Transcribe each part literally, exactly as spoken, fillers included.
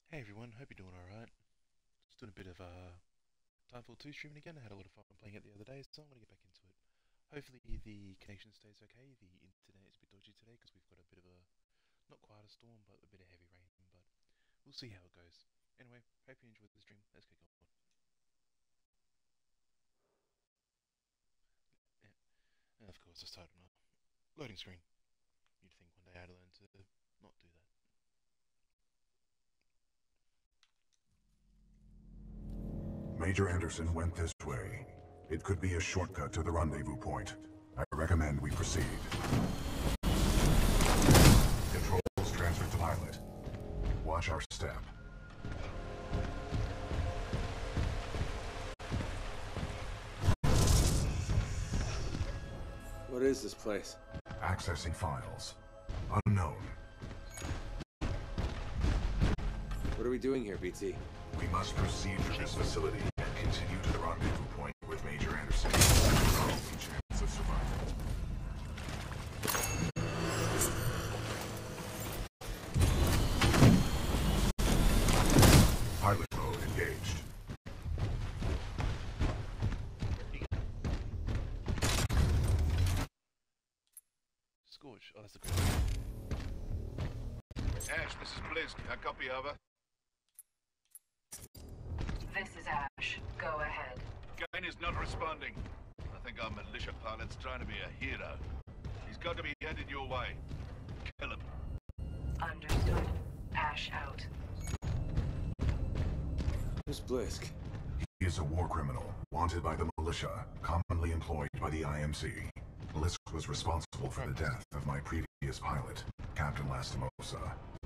Hey everyone, hope you're doing alright. Just doing a bit of uh, Titanfall two streaming again. I had a lot of fun playing it the other day, so I'm going to get back into it. Hopefully the connection stays okay. The internet is a bit dodgy today because we've got a bit of a, not quite a storm, but a bit of heavy rain, but we'll see how it goes. Anyway, hope you enjoyed the stream. Let's get going. Yeah. And of course I started on a loading screen. You'd think one day I'd learn to not do that. Major Anderson went this way. It could be a shortcut to the rendezvous point. I recommend we proceed. Controls transferred to pilot. Watch our step. What is this place? Accessing files. Unknown. What are we doing here, B T? We must proceed through this facility and continue to the rendezvous point with Major Anderson. Our only chance of survival. Pilot mode engaged. Scorch. Oh, that's the good. Ash, this is Blisk. I copy over. This is Ash. Go ahead. Gain is not responding. I think our militia pilot's trying to be a hero. He's got to be headed your way. Kill him. Understood. Ash out. Who's Blisk? He is a war criminal, wanted by the militia, commonly employed by the I M C. Blisk was responsible for the death of my previous pilot, Captain Lastimosa.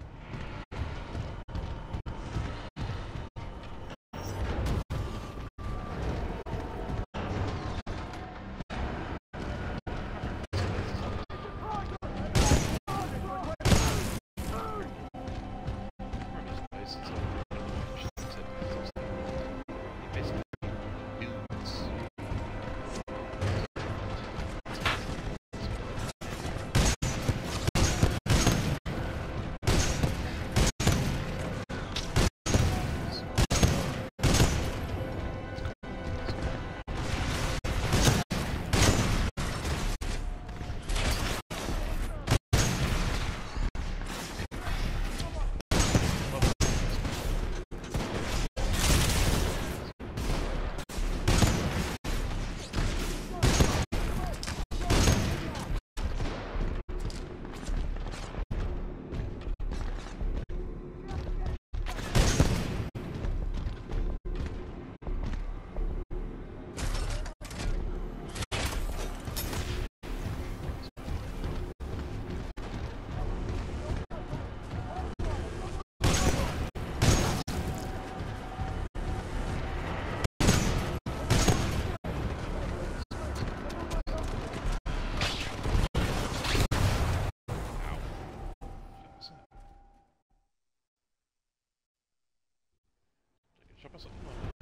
Shop us up.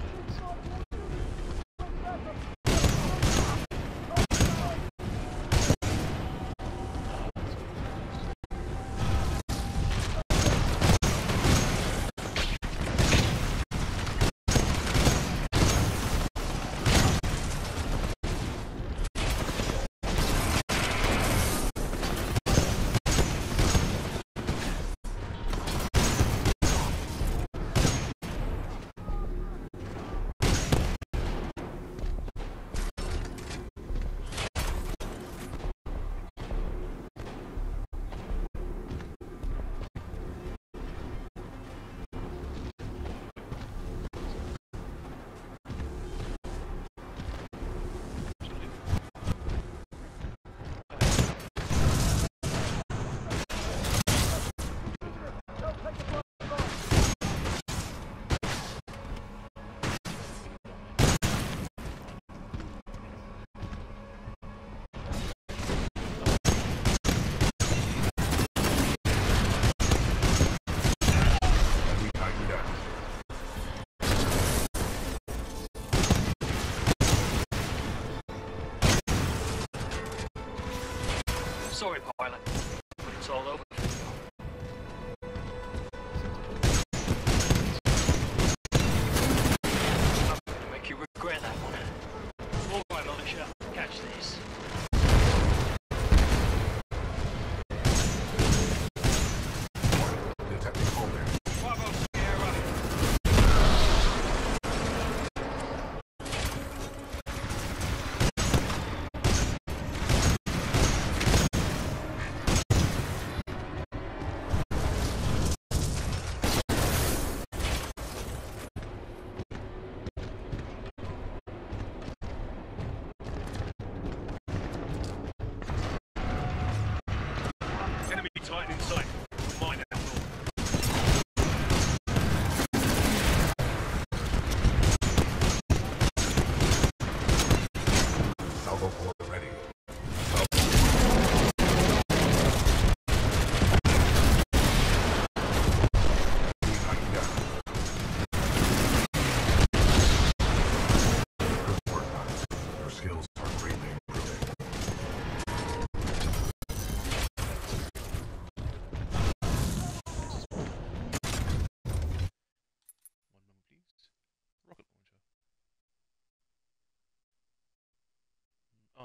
Sorry, pilot, but it's all over.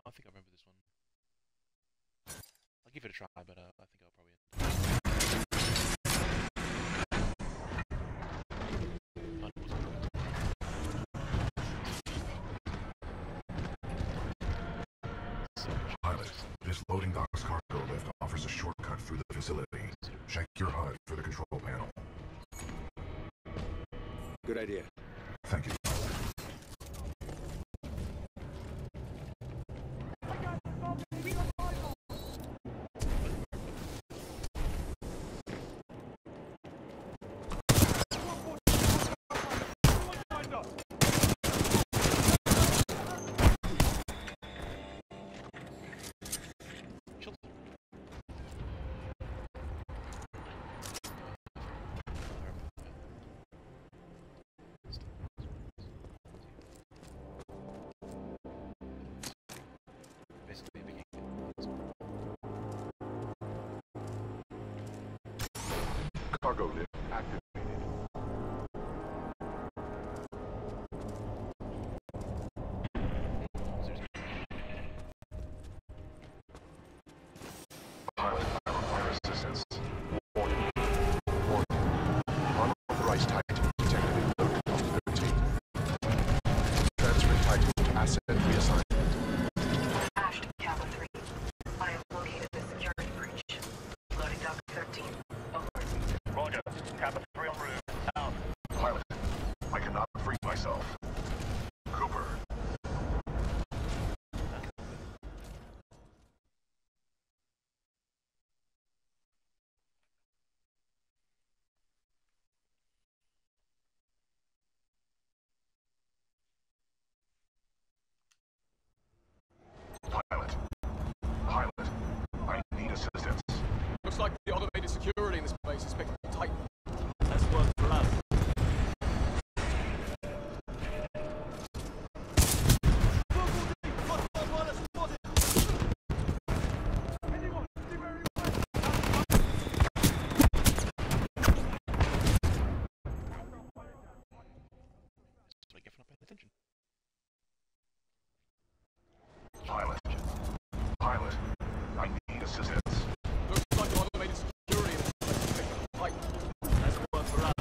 I think I remember this one. I'll give it a try, but uh, I think I'll probably. Pilot, this loading dock's cargo lift offers a shortcut through the facility. Check your H U D for the control panel. Good idea. Thank you. Cargo lift activated. Pilot, I require assistance. Warning. Warning. Unauthorized Titan detected in load dock thirteen. Transfer Titan to asset reassigned. Ash to Kappa three. I have located the security breach. Loading dock thirteen. Over. Roger. Kappa three en route. Out. Pilot, I cannot free myself. Cooper. Pilot. Pilot, I need assistance. Looks like the automated security in this place is picking tight. That's work for us. It's like if I'm not paying attention. Pilot. Pilot, I need assistance. Looks like the automated security in this place is picking tight. That's work for us.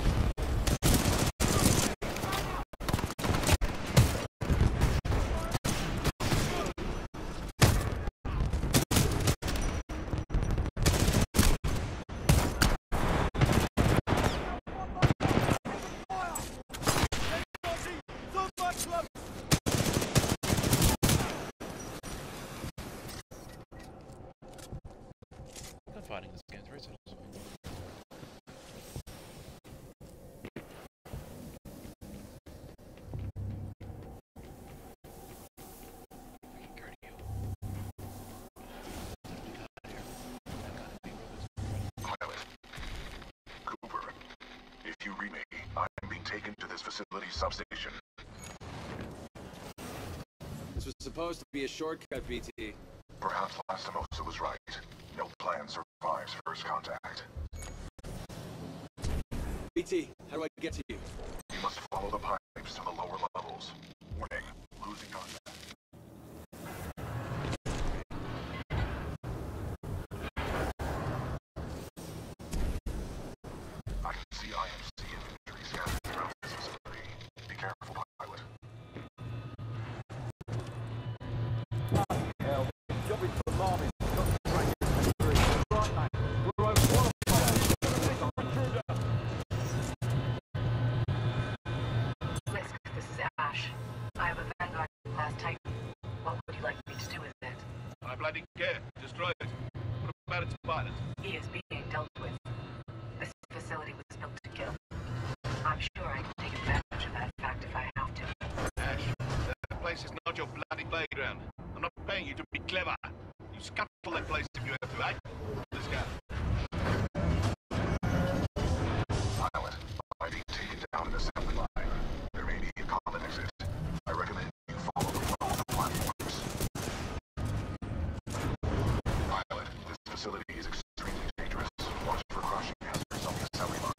I'm fighting this game through, so it's fine. Freaking cardio. Pilot. Cooper, if you read me, I'm being taken to this facility substation. This was supposed to be a shortcut, B T. Perhaps Lastimosa was right. No plan survives first contact. B T, how do I get to you? You must follow the pipes to the lower levels. Warning, losing contact. I can see I M C infantry scattered around this facility. Be careful, pilot. Hell, jobbing for Marvin. Right, mate. We're overqualified. Lisk, this is Ash. I have a Vanguard class Titan. What would you like me to do with it? I bloody care. Destroy it. What about its pilot? He is being dealt with. This facility was built to kill. I'm sure I can take advantage of that fact if I have to. Ash, that place is not your bloody playground. I'm not paying you to be clever. You scuttle that place if you have to, eh? Let's go. Pilot, I'm being taken down an assembly line. There may be a common exit. I recommend you follow the flow of the platforms. Pilot, this facility is extremely dangerous. Watch for crushing hazards on the assembly line.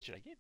Should I get?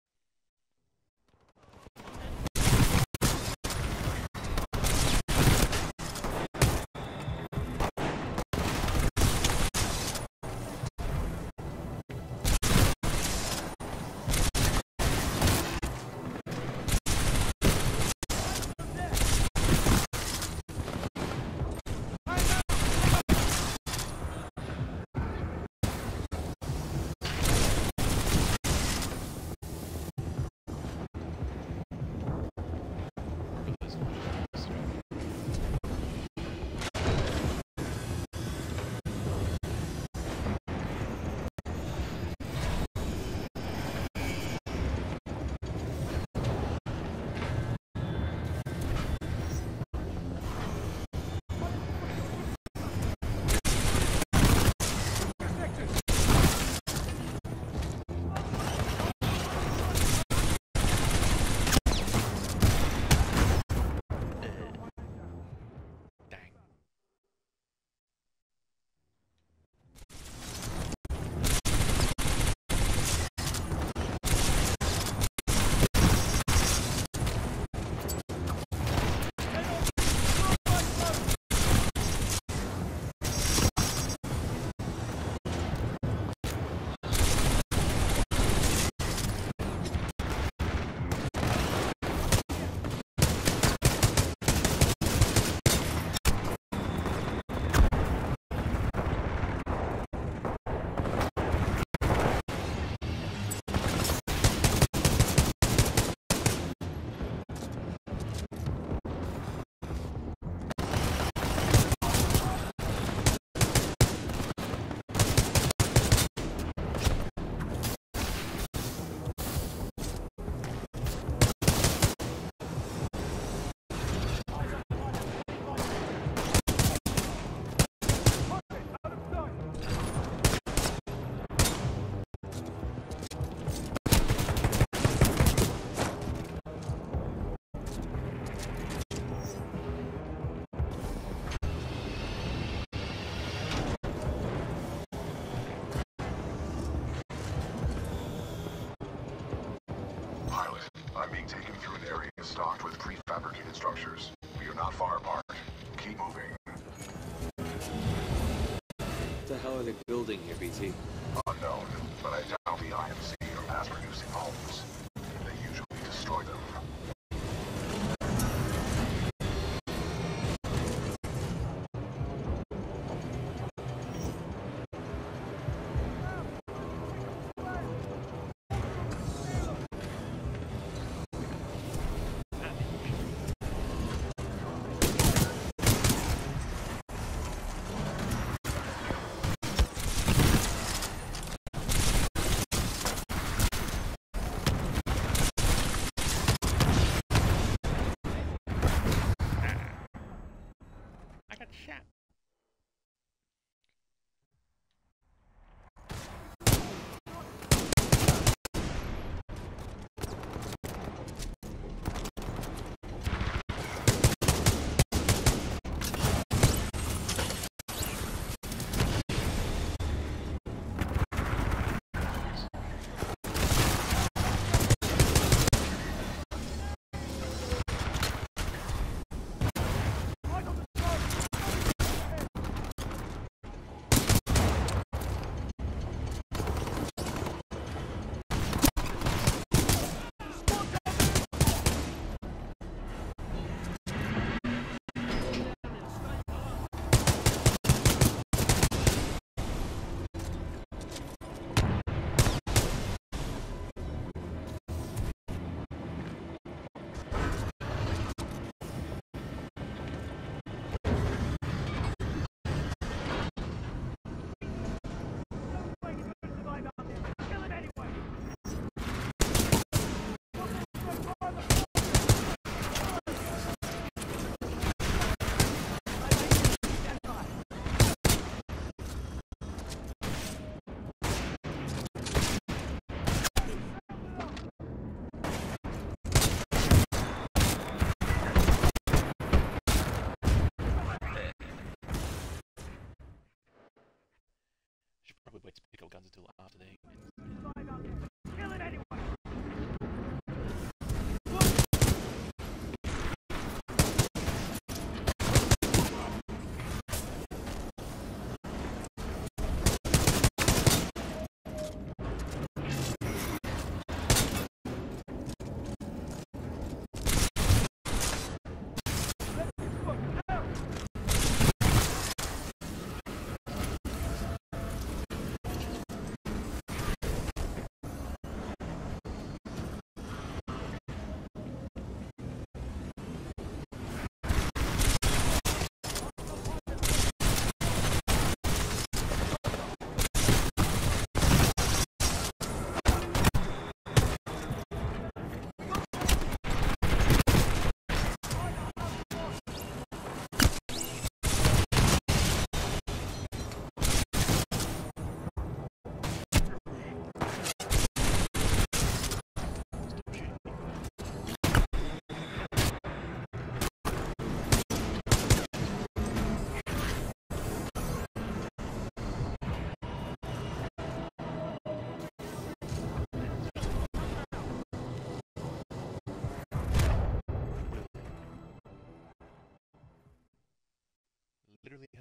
I'm being taken through an area stocked with prefabricated structures. We are not far apart. Keep moving. What the hell are they building here, B T? Unknown, but I doubt the I M C are mass-producing homes. They usually destroy them. Should probably wait to pick up guns until after they. Kill it anyway!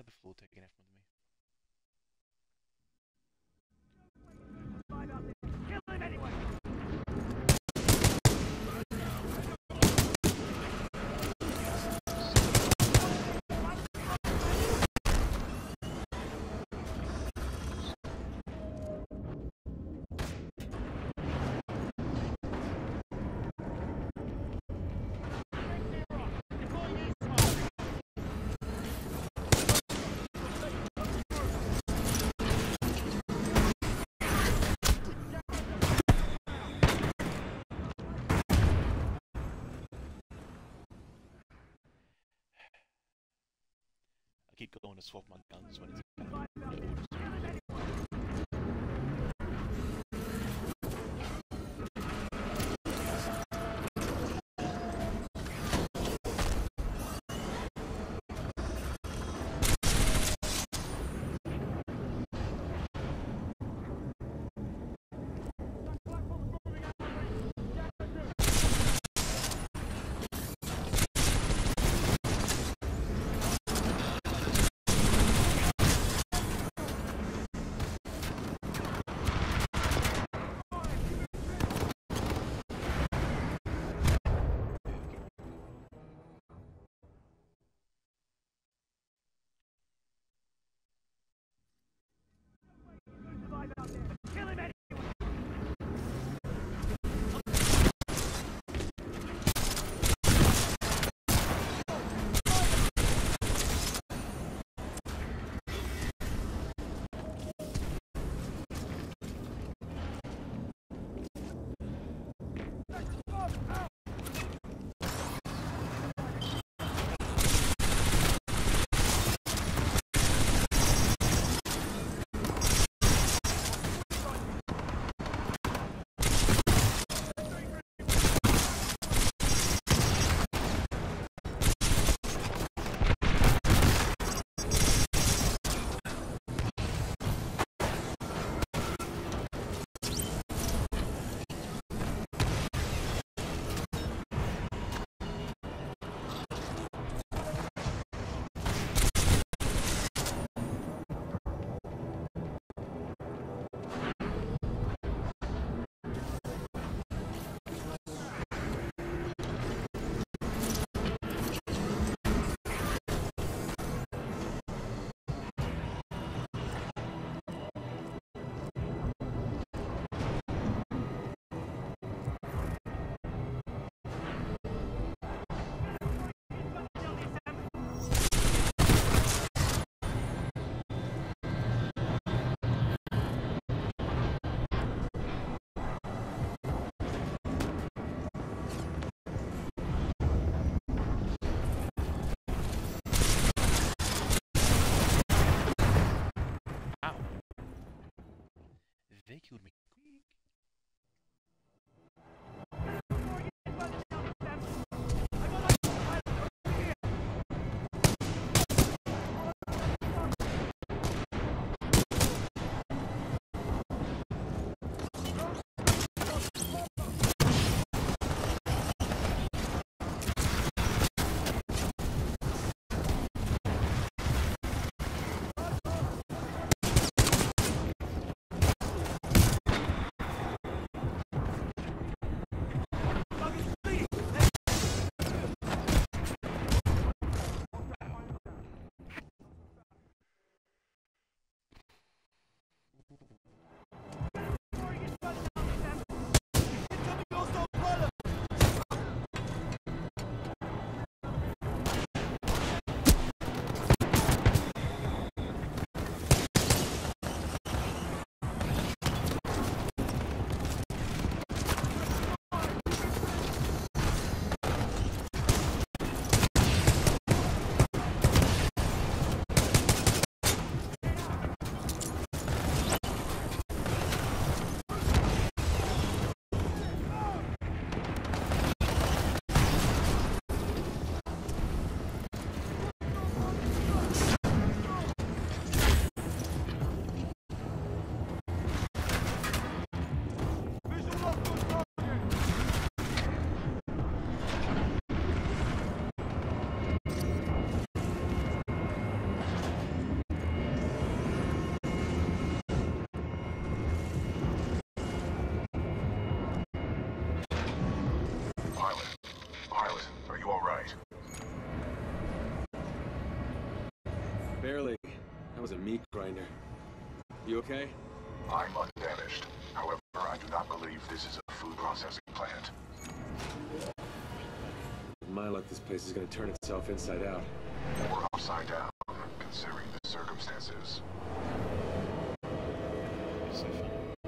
had the floor taken out from under me. Kill him anyway! I keep going to swap my guns when it's Kill him anyway! they killed me quick. was a meat grinder. You okay? I'm undamaged. However, I do not believe this is a food processing plant. With my luck, this place is gonna turn itself inside out. Or upside down, considering the circumstances. So fun.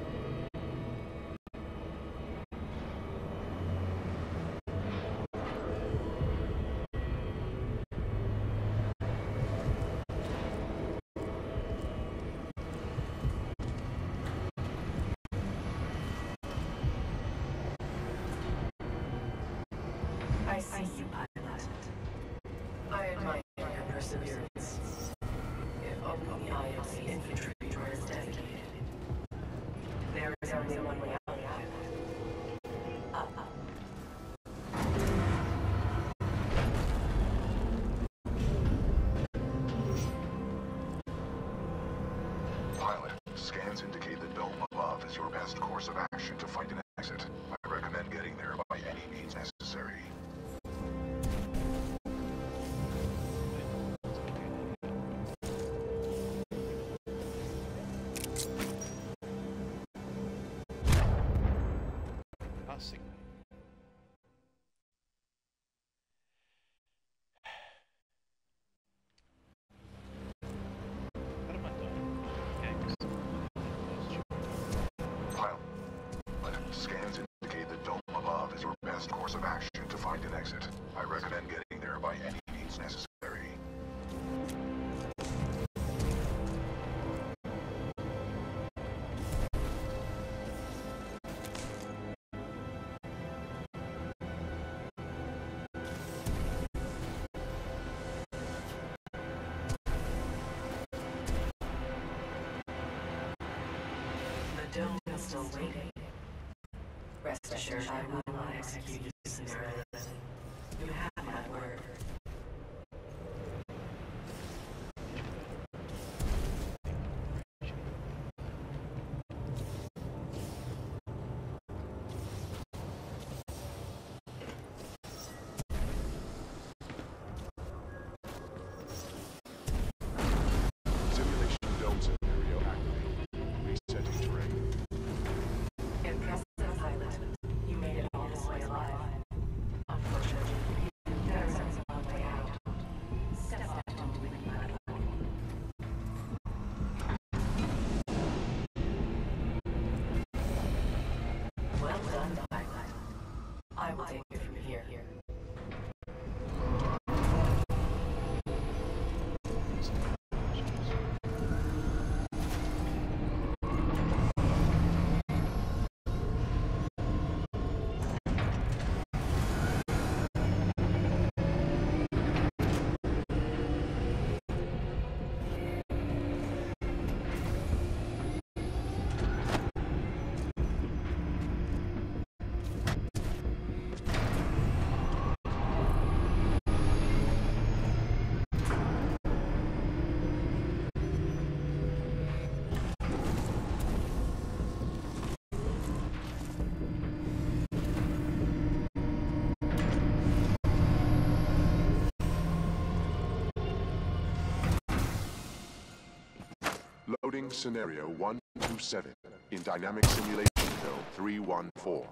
I see you, pilot. I admire your perseverance. If only the I M C infantry were as dedicated. There is only one way out, pilot. Up, up. Pilot, scans indicate the dome above is your best course of action to find an exit. I recommend getting there by any means necessary. Ah, sick. How do I die? Games. Pilot, scans indicate the dome above is your best course of action to find an exit. I recommend getting there by any means necessary. The dome is still waiting. Rest assured, I will not execute you summarily. You have my word. Simulation dome scenario activated. Resetting terrain. Impressive, pilot. You made it all this way alive. Unfortunately, there is only one way out. Step up and do it, pilot. Well done, pilot. I will take it from here. Loading scenario one two seven in dynamic simulation code three one four.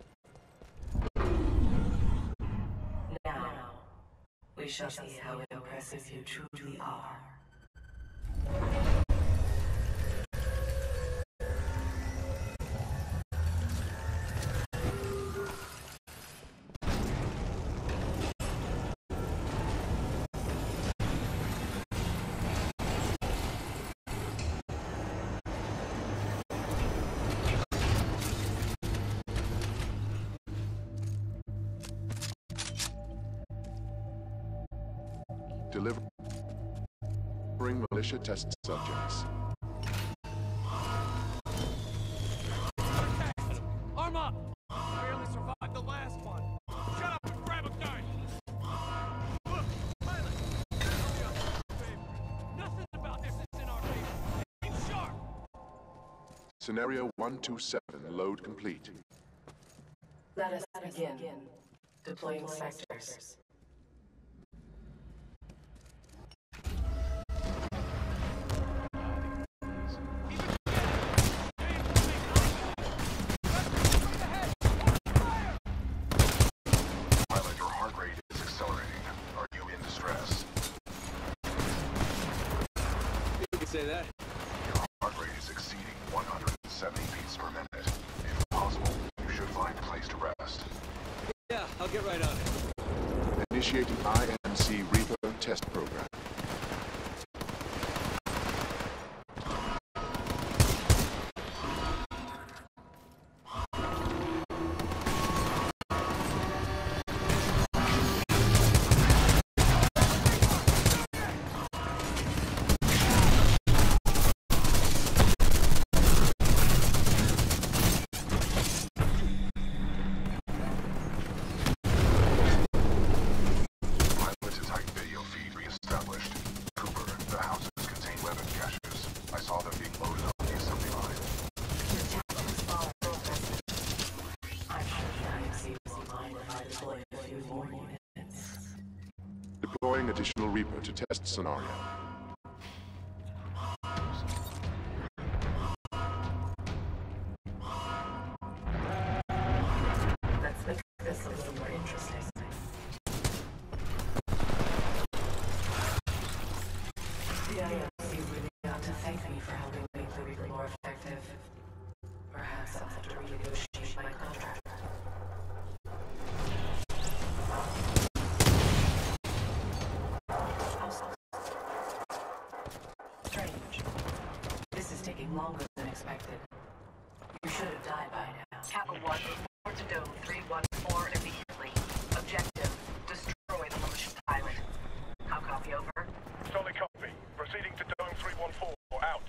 Now, we shall see how impressive you truly are. Delivering militia test subjects. Arm up! Barely survived the last one. Shut up and grab a gun! Look, pilot! Nothing about this is in our favor. Aim sharp! Scenario one two seven, load complete. Let us begin. Deploying sectors. say that? Your heart rate is exceeding one hundred seventy beats per minute. If possible, you should find a place to rest. Yeah, I'll get right on it. Initiating I M C Reaper test program. Deploying additional Reaper to test scenario. Let's make this a little more interesting. The I M C really ought to thank me for helping make the Reaper more effective. Perhaps I'll have to renegotiate my contract. Strange. This is taking longer than expected. You should have died by now. Kappa one, report to Dome three one four immediately. Objective, destroy the militia pilot. How copy over? Solid copy. Proceeding to Dome three one four. Out.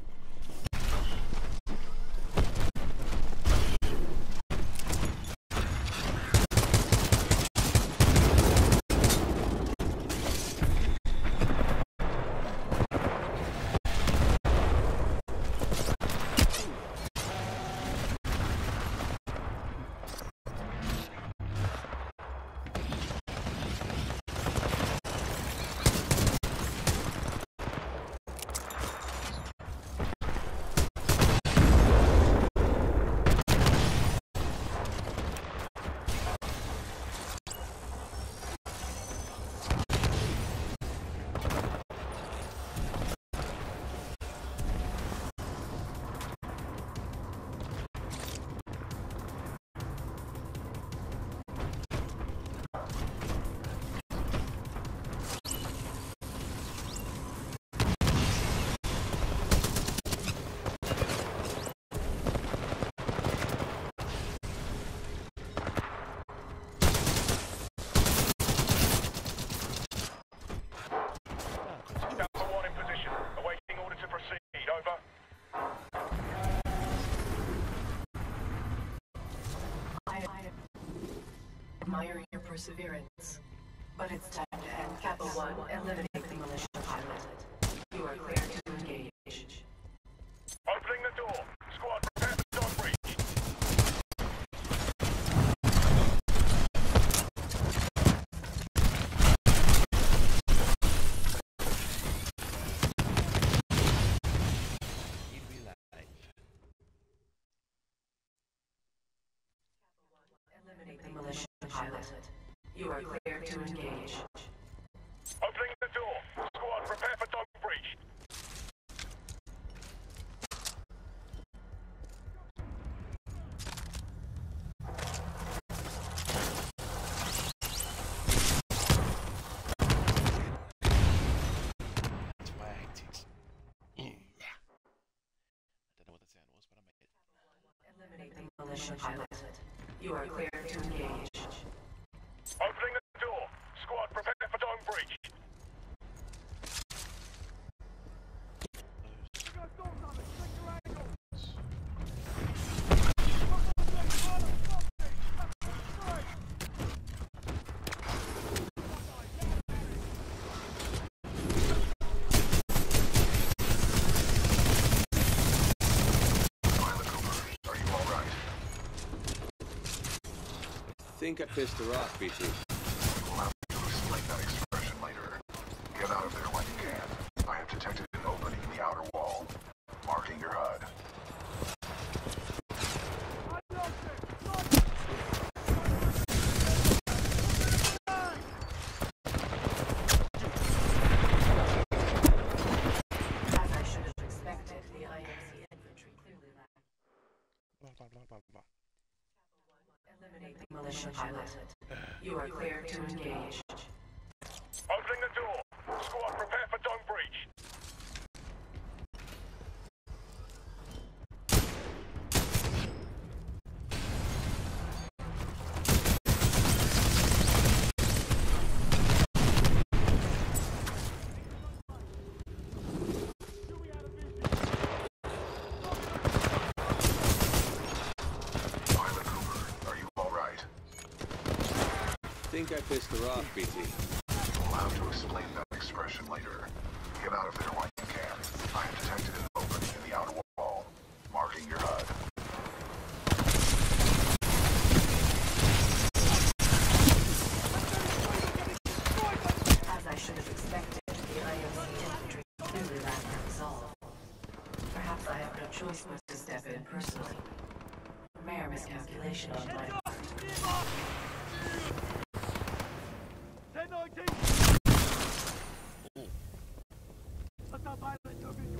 Admire your perseverance, but it's time to end. Kappa one, eliminate the militia pilot. You are clear to engage. Opening the door. Squad, prepare for dog breach. Eliminate the militia pilot. You are clear to engage. Opening the door. Squad, prepare for dog breach. That's why I hate it. Yeah. I don't know what the sound was, but I made it. Eliminate the militia pilot. You are clear to engage. Opening the door. Squad, prepare for dome breach. I think I pissed her off, B T. We'll have to explain that expression later. Get out of there when you can. I have detected an opening in the outer wall. Marking your H U D. As I demolition pilot. You are cleared to engage. Opening the door. Squad, prepare for dome breach. Pilot Cooper, are you all right? Think I pissed her off, B T. We'll have to explain that expression later. Get out of there while you can. I have detected an opening in the outer wall. Marking your H U D. As I should have expected, the I M C infantry clearly lacked resolve. Perhaps I have no choice but to step in personally. Rare miscalculation on my part. ten nineteen! Let the pilot go in.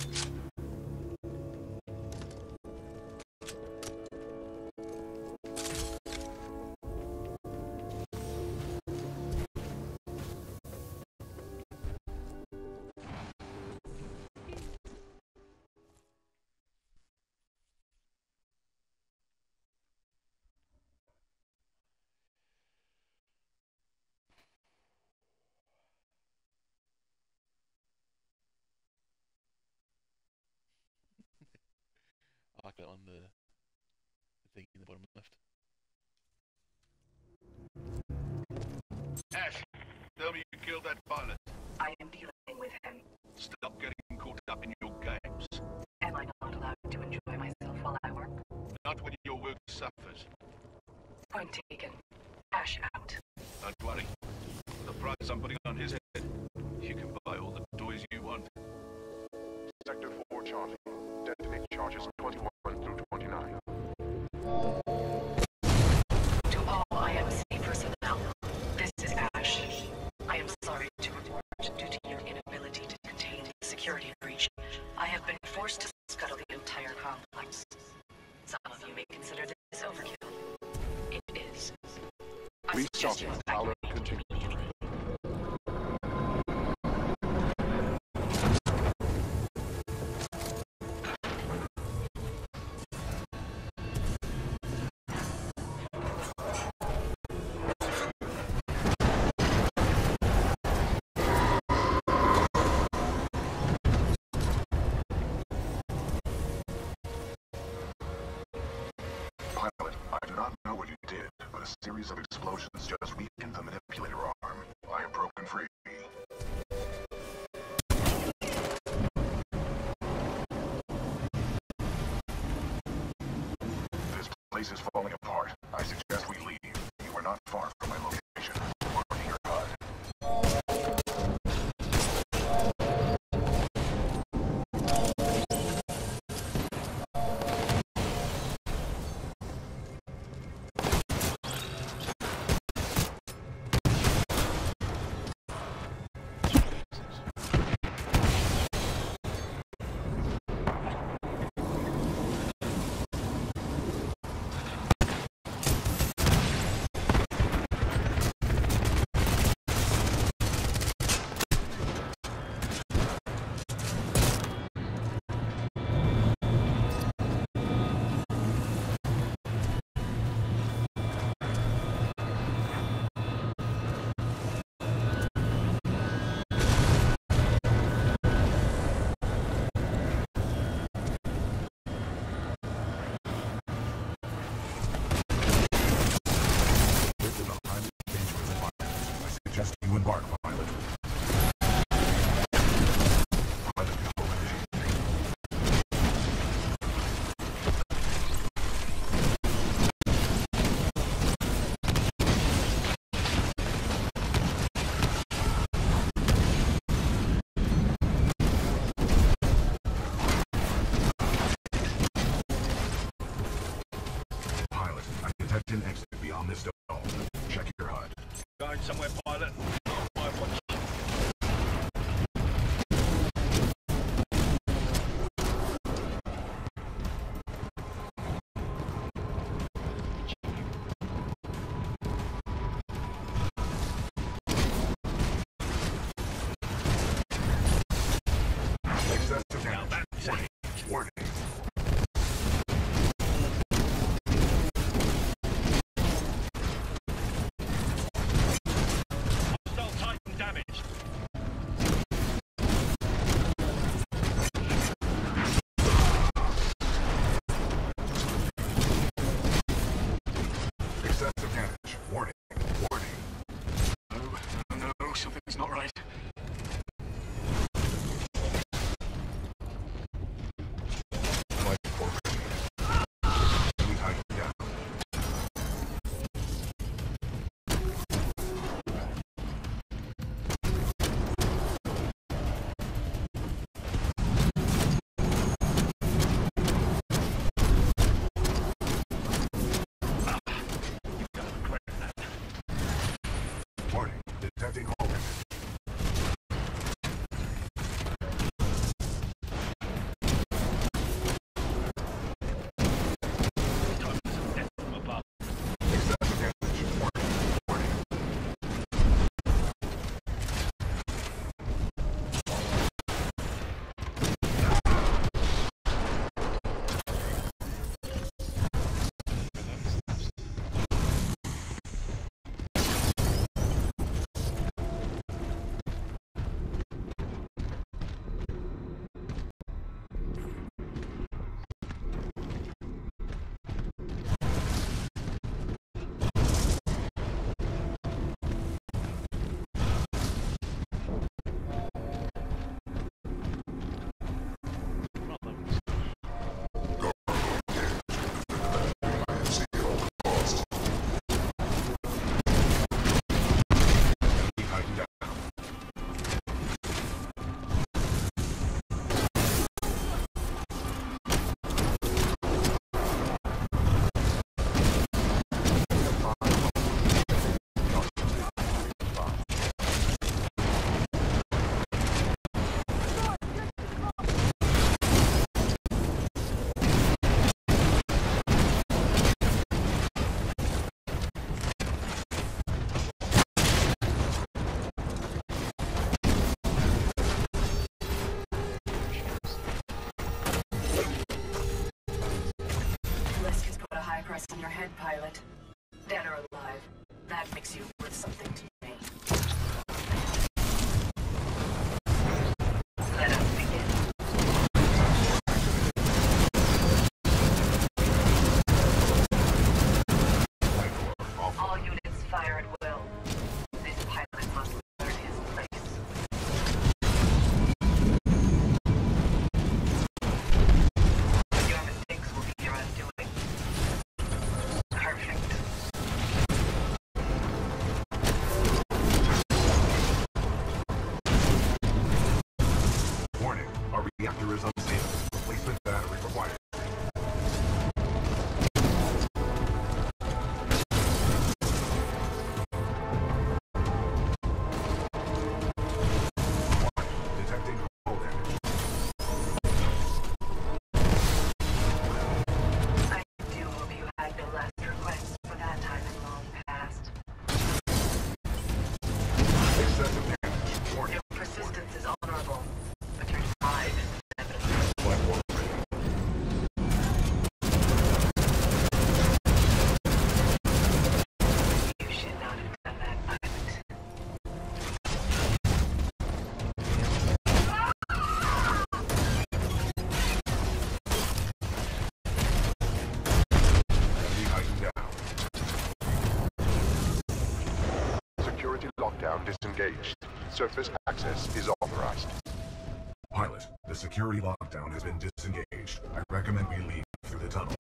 I like that on the, the thing in the bottom left. Ash, tell me you killed that pilot. I am dealing with him. Stop getting caught up in your games. Am I not allowed to enjoy myself while I work? Not when your work suffers. Point taken. Ash out. Don't worry. The price I'm putting on his head, you can buy all the toys you want. Sector four Charlie. Detonate charges twenty-one through twenty-nine. To all I M C personnel, this is Ash. I am sorry to report, due to your inability to contain the security breach, I have been forced to scuttle the entire complex. Some of you may consider this overkill. It is. I Please stop. suggest you Power evacuate continue. immediately. Pilot, I do not know what you did, but a series of explosions just weakened the manipulator arm. I am broken free. This place is falling apart. I suggest we leave. You are not far from my location. Marking your H U D. This is a highly dangerous environment. I suggest you embark, pilot. Pilot control initiated. Pilot, I detect an exit beyond this dome. Check your H U D. Going somewhere, pilot. My watch. Excessive damage. Warning. Warning. Hostile Titan damaged. Excessive damage. Warning. Warning. No, no, something's not right. Life support ready. We tighten down. Warning. Detecting hull damage. Excessive damage. Warning. Warning. We tighten down. Leski's put a high price on your head, pilot. Dead or alive, that makes you worth something to me. Let us begin. All units fire at will. This pilot must learn his place. Your mistakes will be your undoing. Perfect. Warning. Our reactor is unstable. Replacement battery required. Detecting hull damage. I do hope you had no last requests for that time in long past. Excessive damage. Warning. Your persistence is honorable, but your pride is inevitable. Platform ready. You should not have done that, pilot. We tighten down. Security lockdown disengaged. Surface access is authorized. Pilot, the security lockdown has been disengaged. I recommend we leave through the tunnel.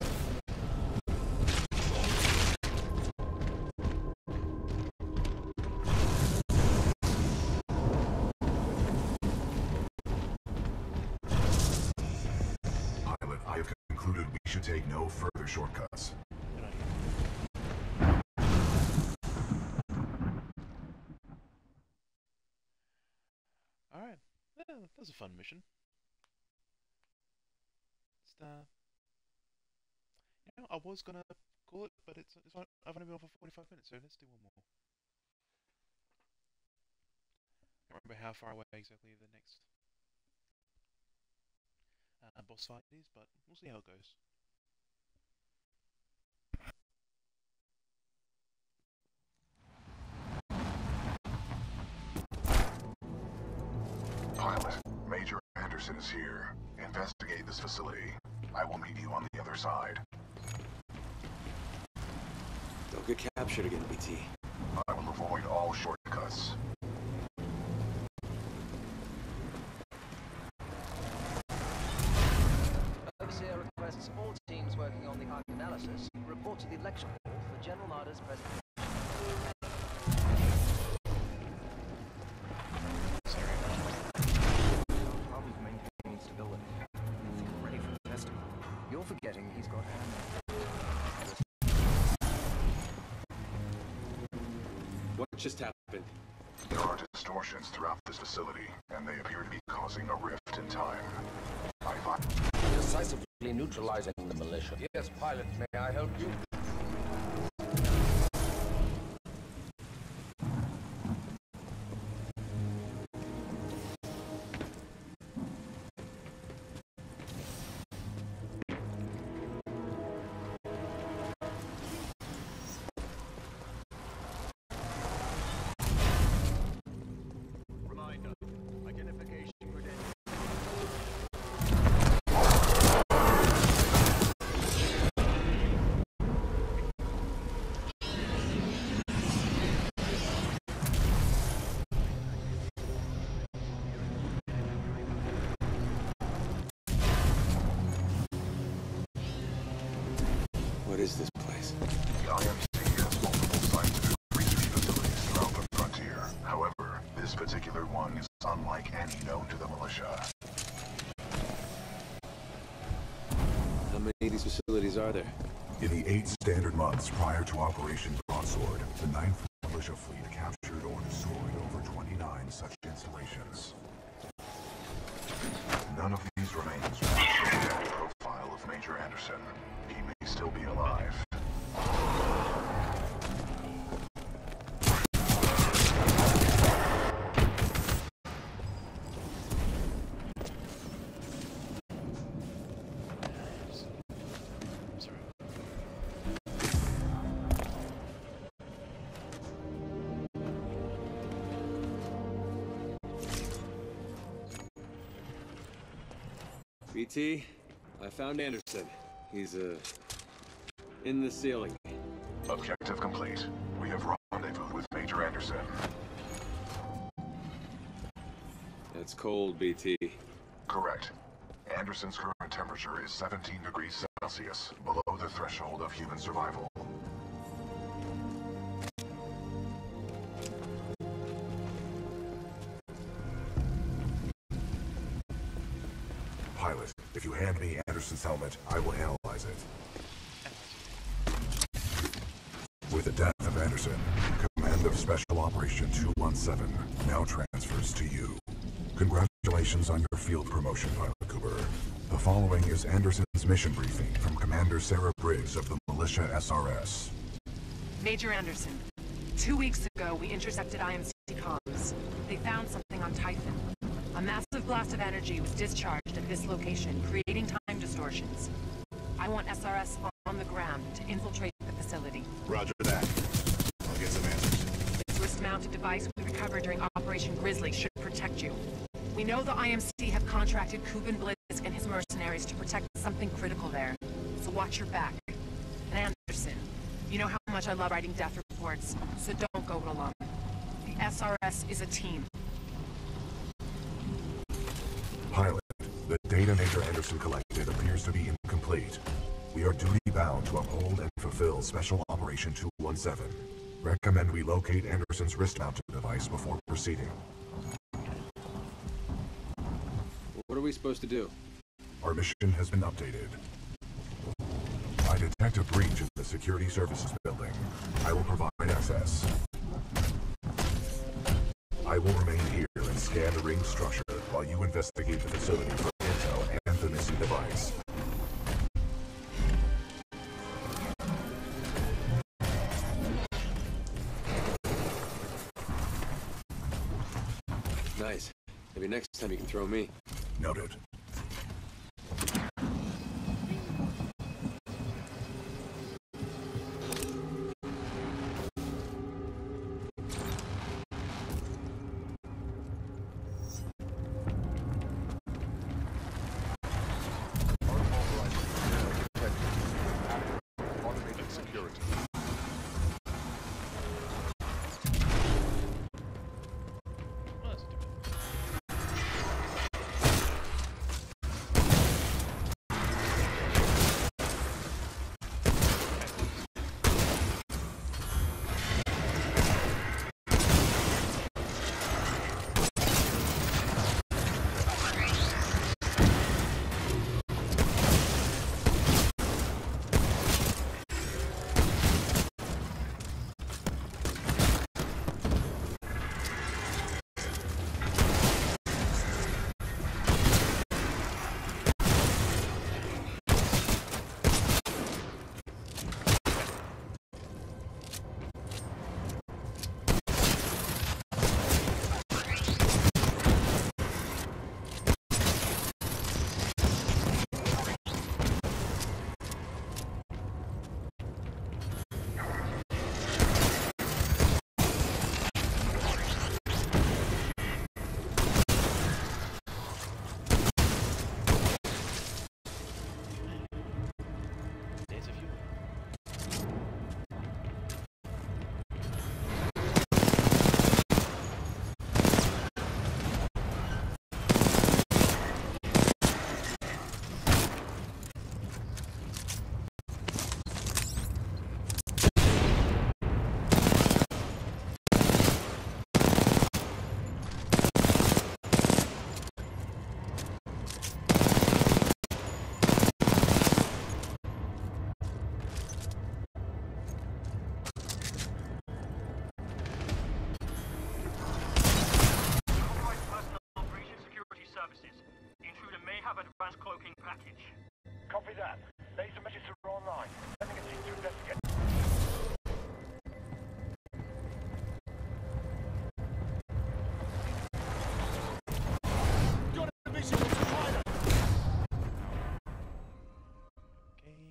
Pilot, I have concluded we should take no further shortcuts. Alright. Yeah, that was a fun mission. Just, uh, you know, I was gonna call it, but it's, it's on, I've only been on for forty-five minutes, so let's do one more. I can't remember how far away exactly the next uh, boss fight it is, but we'll see how it goes. Pilot, Major Anderson is here. Investigate this facility. I will meet you on the other side. Don't get captured again, B T. I will avoid all shortcuts. Overseer requests all teams working on the arc analysis report to the lecture hall for General Marder's presentation. Problems maintaining stability. I think we're ready for testing. You're forgetting he's got hand. What just happened? There are distortions throughout this facility, and they appear to be causing a rift in time. I find Decisively neutralizing the militia. Yes, pilot, may I help you? Reminder. Identification credentials. What is this place? the I M C has multiple scientific research facilities throughout the frontier. However, this particular one is unlike any known to the militia. How many of these facilities are there? In the eight standard months prior to Operation Broadsword, the ninth Militia Fleet captured or destroyed over twenty-nine such installations. None of these remains match the exact profile of Major Anderson. He may still be alive. Sorry. B T, I found Anderson. He's, uh, in the ceiling. Objective complete. We have rendezvoused with Major Anderson. That's cold, B T. Correct. Anderson's current temperature is seventeen degrees Celsius, below the threshold of human survival. Pilot, if you hand me Anderson's helmet, I will analyze it. With the death of Anderson, command of Special Operation two one seven now transfers to you. Congratulations on your field promotion, Pilot Cooper. The following is Anderson's mission briefing from Commander Sarah Briggs of the Militia S R S. Major Anderson, two weeks ago we intercepted I M C comms. They found something on Typhon. A massive blast of energy was discharged at this location, creating time distortions. I want S R S on the ground to infiltrate the facility. Roger that. I'll get some answers. This wrist-mounted device we recovered during Operation Grizzly should protect you. We know the I M C have contracted Kuben Blisk and his mercenaries to protect something critical there. So watch your back. And Anderson, you know how much I love writing death reports, so don't go it alone. The S R S is a team. Pilot, the data Major Anderson collected appears to be incomplete. We are duty bound to uphold and fulfill Special Operation two one seven. Recommend we locate Anderson's wrist-mounted device before proceeding. What are we supposed to do? Our mission has been updated. I detect a breach in the Security Services building. I will provide access. I will remain here and scan the ring structure while you investigate the facility for intel and the missing device. Nice. Maybe next time you can throw me. Noted. transcloaking package. Copy that. Laser messages are online. Sending a team to investigate. Got a visual to pilot! Okay.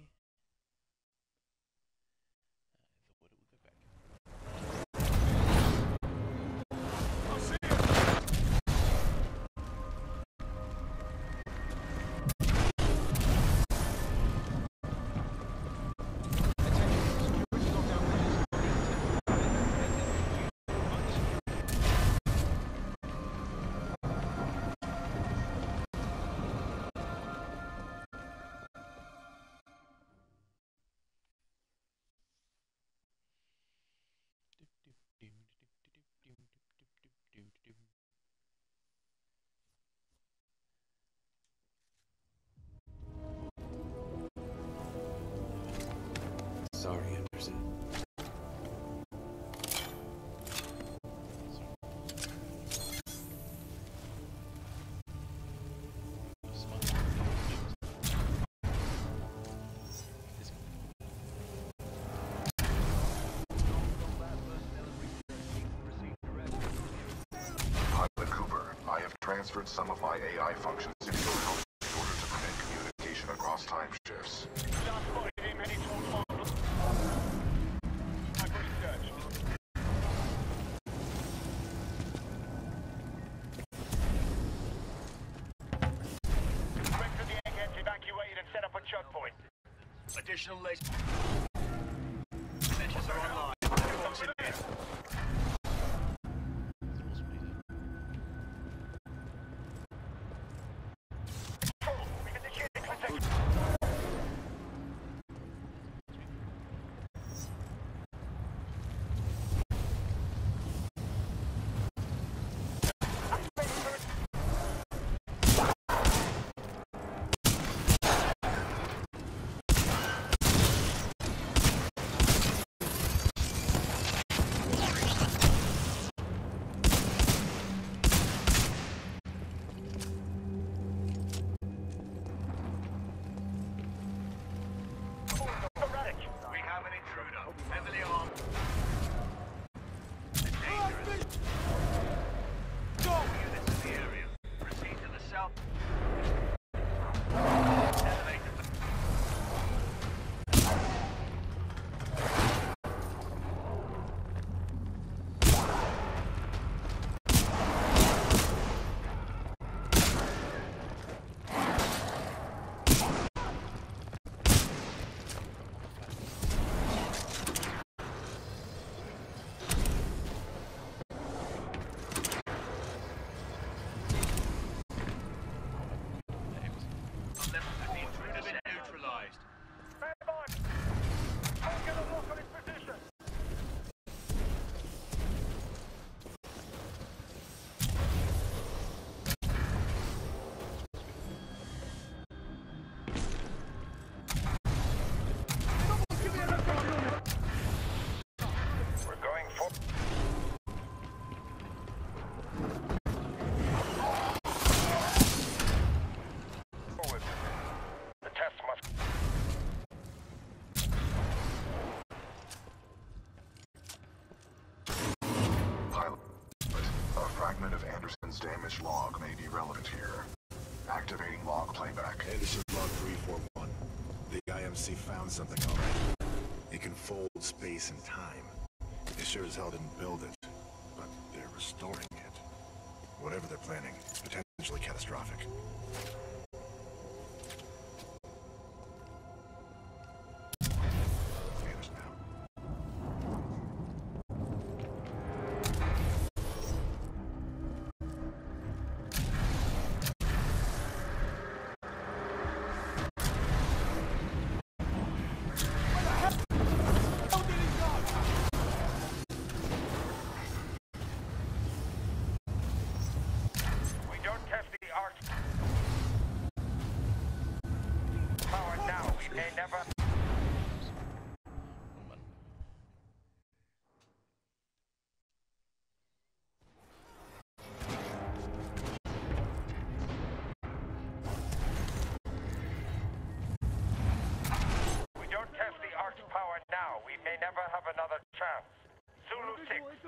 I see it! Sorry, Anderson. Pilot Cooper, I have transferred some of my A I functions into your house in order to permit communication across time shifts. Just spotted him heading towards Mark. I've researched. Rest of the eggheads evacuated and set up a choke point. Additional laser... Messages are online. Everyone's in there. We can initiate the contact. Erratic. We have an intruder. Heavily armed. Dangerous. Go! Units in the area. Proceed to the south. Elevator. The intruder's been neutralized. Stand by. Don't get a lock on his position. We're going for... Forward. The test must... Pilot, a fragment of Anderson's damage log may be relevant here. Activating log playback. Anderson log three four one. The I M C found something already. It can fold space and time. They sure as hell didn't build it, but they're restoring it. Whatever they're planning, it's potentially catastrophic. Anderson now. We don't test the art.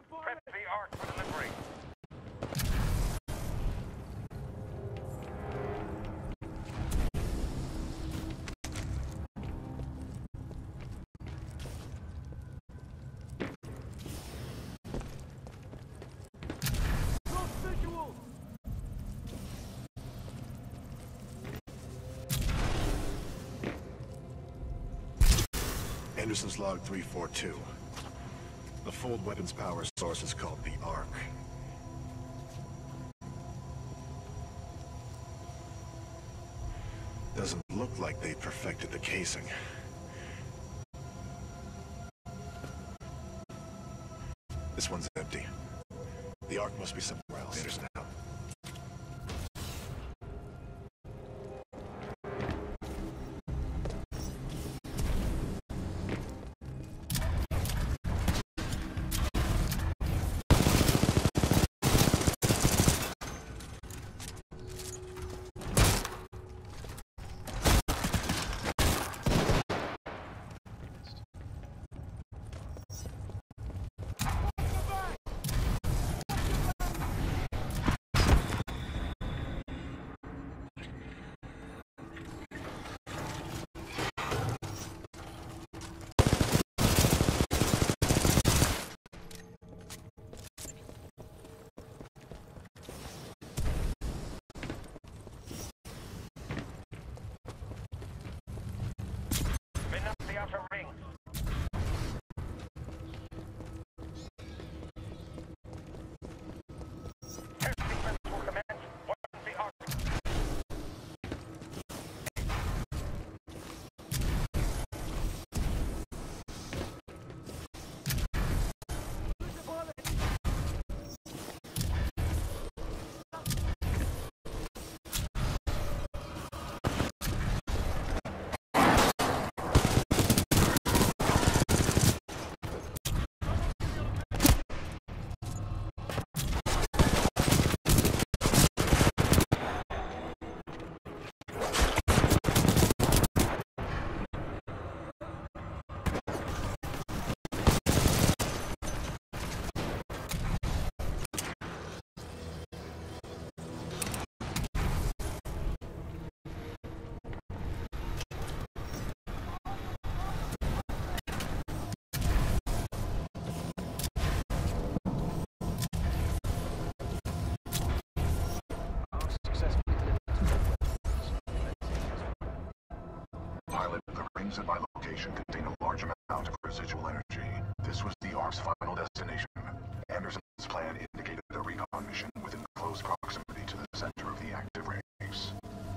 Prep the Ark for delivery. Anderson's log three four two. The fold weapons power source is called the Ark. Doesn't look like they perfected the casing. This one's empty. The Ark must be somewhere else. Anderson out. Outer ring. Air sequence will commence once the Ark. Pilot, the rings at my location contain a large amount of residual energy. This was the Ark's final destination. Anderson's plan indicated a recon mission within close proximity to the center of the active rings.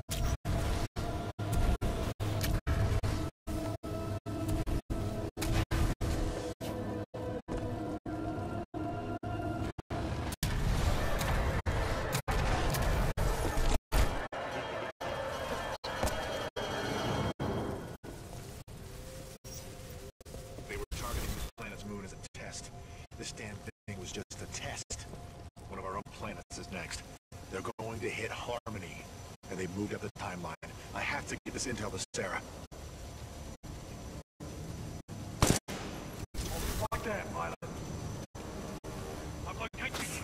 Moon as a test. This damn thing was just a test. One of our own planets is next. They're going to hit Harmony, and they've moved up the timeline. I have to get this intel to Sarah. Like that, pilot. I'm locating.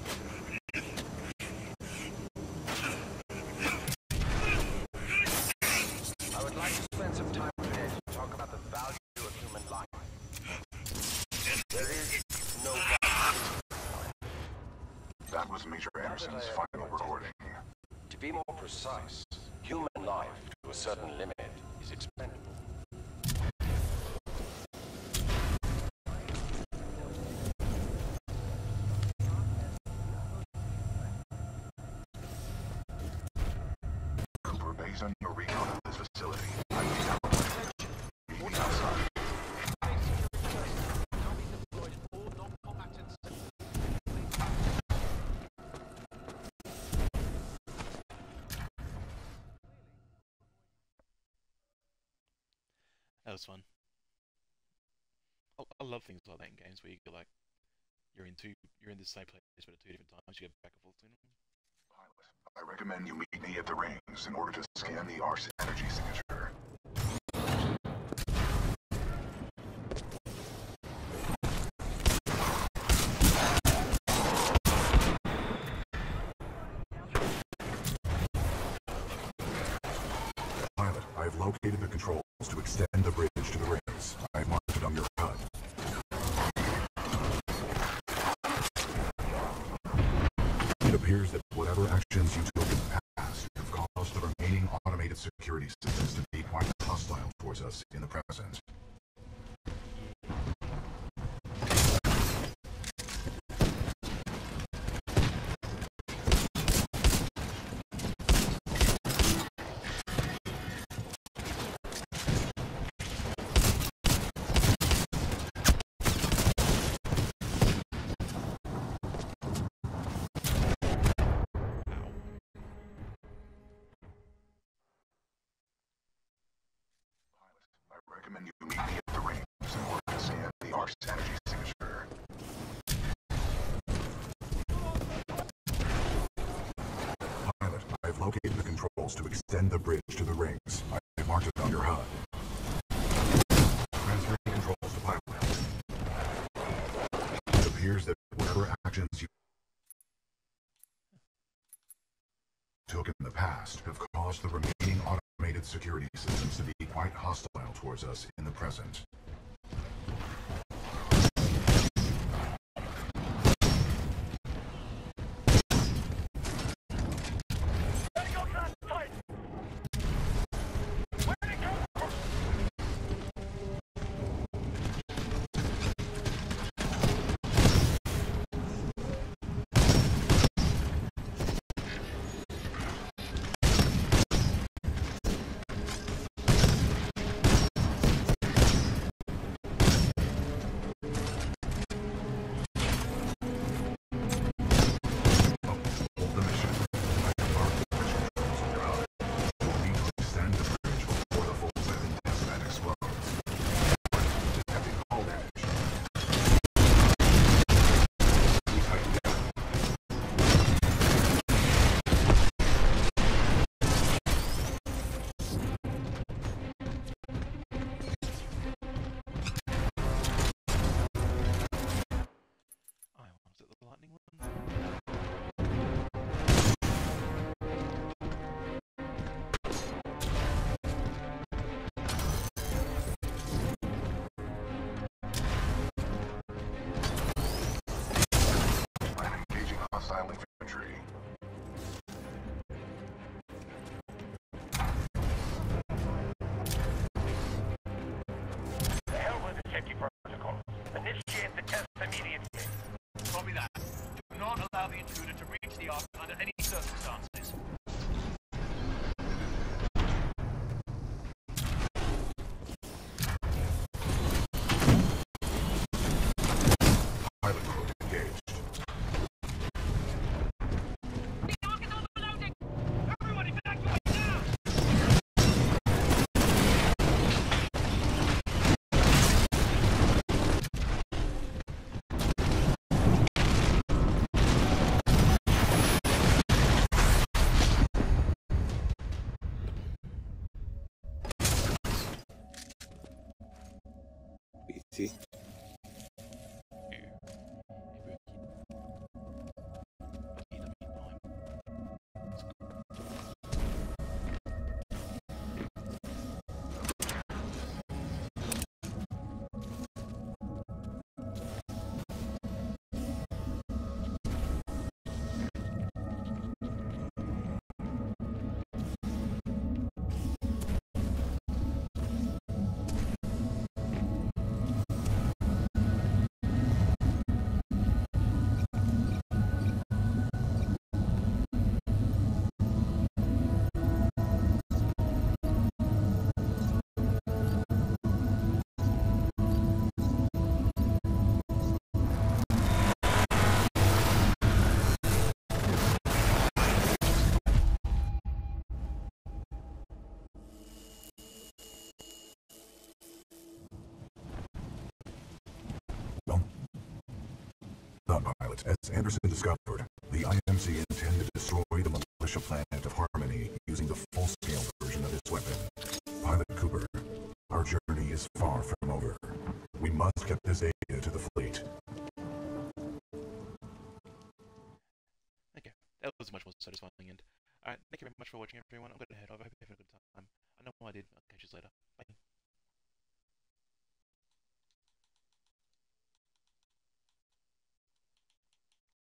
I would like to spend some time today to talk about the value of human life. There is no value. That was Major Anderson's final recording. To be more precise, human life to a certain limit is expendable. Cooper, based on your recon of this facility, I need help. Meet me outside. That was fun. I, I love things like that in games where you go like, you're in two, you're in the same place but at two different times. You go back and forth between them. I recommend you meet me at the rings in order to scan the Ark's energy signature. located the controls to extend the bridge to the rings. I've marked it on your H U D. It appears that whatever actions you took in the past have caused the remaining automated security systems to be quite hostile towards us in the present. I recommend you meet me at the rings in order to scan the Arc's energy signature. Pilot, I've located the controls to extend the bridge to the rings. I've marked it on your H U D. Transferring controls to pilot. It appears that whatever actions you took in the past have caused the remaining automated security systems to be quite hostile towards us in the present. Hostile infantry. The hell with the safety protocol. Initiate the test immediately. Copy that. Do not allow the intruder to reach the Ark under any circumstances. Pilot crew engaged. B T. Pilot, as Anderson discovered, the I M C intend to destroy the militia planet of Harmony using the full-scale version of its weapon. Pilot Cooper, our journey is far from over. We must get this data to the fleet. Okay, that was much more satisfying. And alright, thank you very much for watching, everyone. I'm going to head off. I hope you have a good time. I know I did. I'll catch you later. Bye.